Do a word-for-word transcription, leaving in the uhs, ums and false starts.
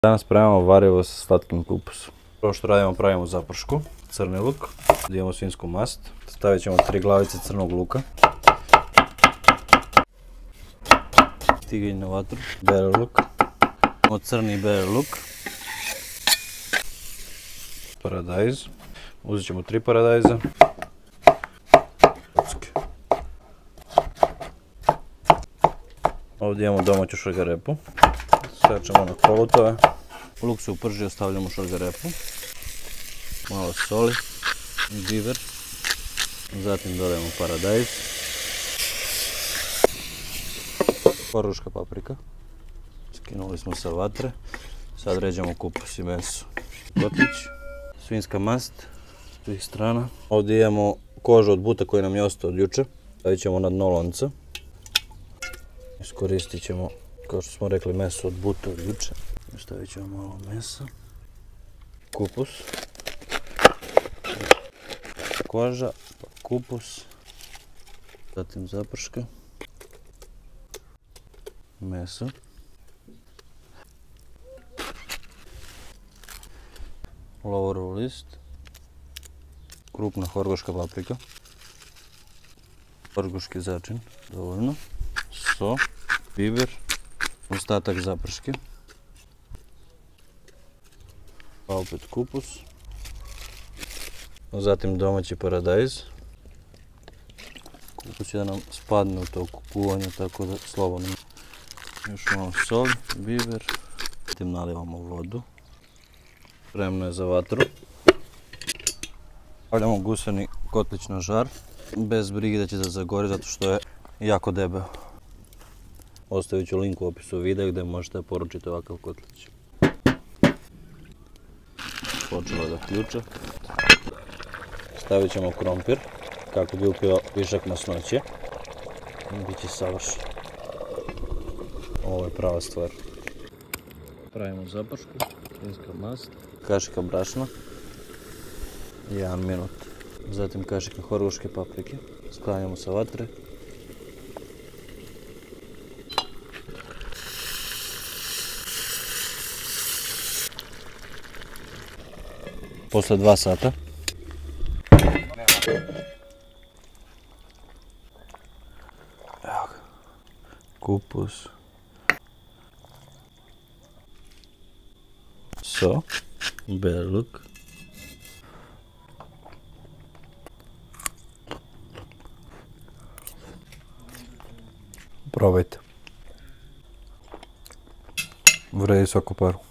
Danas pravimo varijevo sa slatkim kupusom. Prvo što radimo, pravimo zapršku, crni luk, imamo svinjsku mast, stavit ćemo tri glavice crnog luka, tiginj na vatru, beli luk, od crni beli luk, paradajz, uzet ćemo tri paradajza, ovdje imamo domaću šargarepu, stavit ćemo na kolutove, luk se upržio, stavljamo šargarepu, malo soli, biber, zatim dodajemo paradajz, horgoška paprika, skinuli smo sa vatre, sad ređamo kupus i meso. Kotlić, svinjska mast, s svih strana. Ovdje imamo kožu od buta koji nam je ostao od juče, stavit ćemo na dno lonca. Iskoristit ćemo, kao što smo rekli, meso od buta od juče. Stavit ćemo malo mesa, kupus, koža, pa kupus, zatim zaprška, meso, lovorov list, krupna horgoška paprika, horgoški začin, dovoljno, so, biber, ostatak zaprške, pa opet kupus, zatim domaći paradajz. Kupus će da nam spadne u toku kuvanja, tako da slobodno. Još malo sol, biber, zatim nalivamo vodu. Spremno je za vatru. Stavljamo guseni kotlić na žar, bez brige da će da zagori zato što je jako debeo. Ostavit ću link u opisu videa gdje možete poručiti ovakav kotlić. Počelo da ključa. Stavit ćemo krompir kako bi upio višak masnoće. Biće savršen. Ovo je prava stvar. Pravimo zapršku, svinjska mast, kašika brašna, jedan minut. Zatim kašika horgoške paprike, sklanjamo sa vatre. Posle dva sata. Evo ga. Kupus. So. Beli luk. Probajte. Vredi svaku paru.